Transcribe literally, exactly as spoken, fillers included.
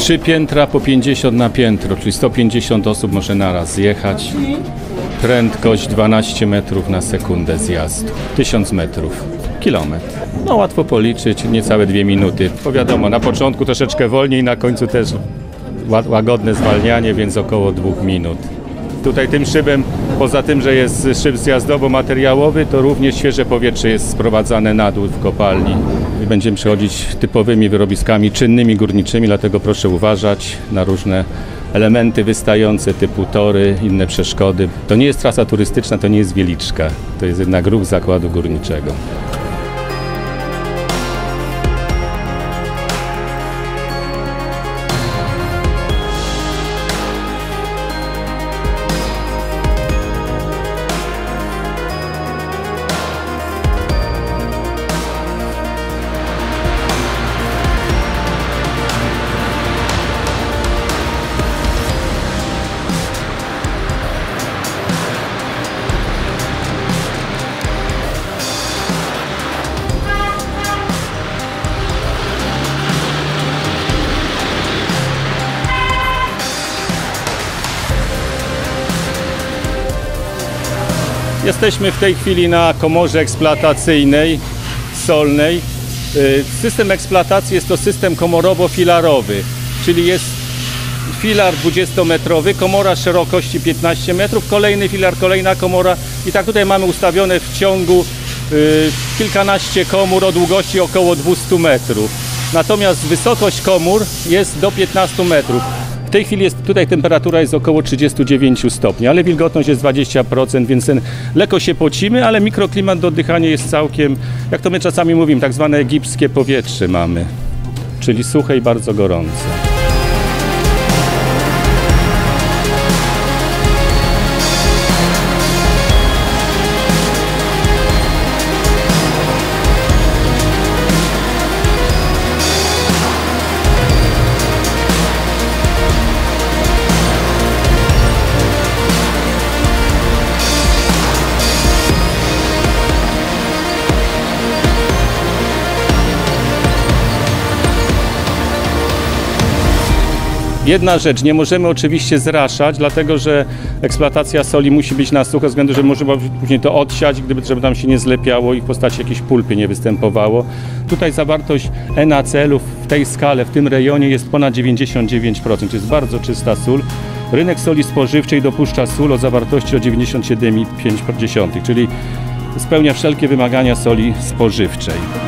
Trzy piętra po pięćdziesiąt na piętro, czyli sto pięćdziesiąt osób może naraz zjechać. Prędkość dwanaście metrów na sekundę zjazdu. tysiąc metrów. Kilometr. No łatwo policzyć, niecałe dwie minuty. Bo wiadomo, na początku troszeczkę wolniej, na końcu też łagodne zwalnianie, więc około dwóch minut. Tutaj tym szybem, poza tym, że jest szyb zjazdowo-materiałowy, to również świeże powietrze jest sprowadzane na dół w kopalni. Będziemy przechodzić typowymi wyrobiskami czynnymi górniczymi, dlatego proszę uważać na różne elementy wystające typu tory, inne przeszkody. To nie jest trasa turystyczna, to nie jest Wieliczka, to jest jednak ruch zakładu górniczego. Jesteśmy w tej chwili na komorze eksploatacyjnej solnej. System eksploatacji jest to system komorowo-filarowy, czyli jest filar dwudziestometrowy, komora szerokości piętnaście metrów, kolejny filar, kolejna komora i tak tutaj mamy ustawione w ciągu kilkanaście komór o długości około dwieście metrów. Natomiast wysokość komór jest do piętnastu metrów. W tej chwili jest, tutaj temperatura jest około trzydzieści dziewięć stopni, ale wilgotność jest dwadzieścia procent, więc ten, lekko się pocimy, ale mikroklimat do oddychania jest całkiem, jak to my czasami mówimy, tak zwane egipskie powietrze mamy, czyli suche i bardzo gorące. Jedna rzecz, nie możemy oczywiście zraszać, dlatego że eksploatacja soli musi być na sucho, ze względu, że możemy później to odsiać, gdyby żeby tam się nie zlepiało i w postaci jakiejś pulpy nie występowało. Tutaj zawartość en a ce elów w tej skale, w tym rejonie jest ponad dziewięćdziesiąt dziewięć procent, to jest bardzo czysta sól. Rynek soli spożywczej dopuszcza sól o zawartości o dziewięćdziesiąt siedem przecinek pięć procent, czyli spełnia wszelkie wymagania soli spożywczej.